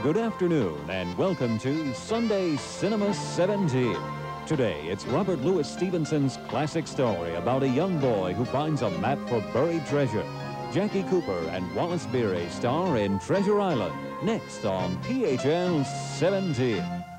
Good afternoon and welcome to Sunday Cinema 17. Today, it's Robert Louis Stevenson's classic story about a young boy who finds a map for buried treasure. Jackie Cooper and Wallace Beery star in Treasure Island, next on PHL 17.